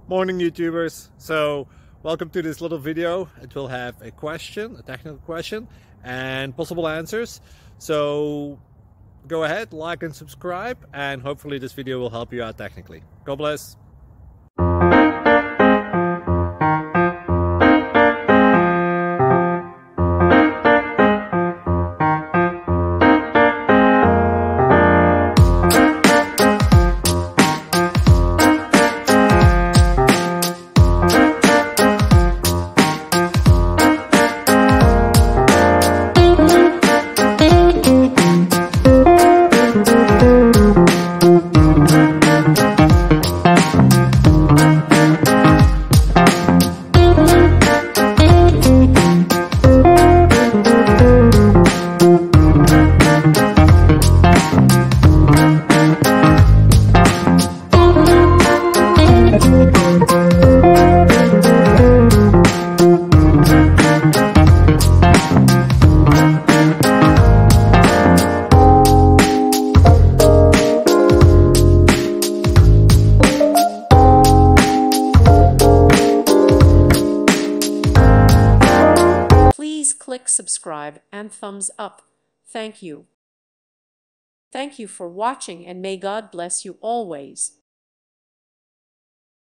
Morning YouTubers. So welcome to this little video. It will have a question, a technical question, and possible answers. So go ahead, like and subscribe, and hopefully this video will help you out technically. God bless. Please click subscribe and thumbs up. Thank you. Thank you for watching, and may God bless you always.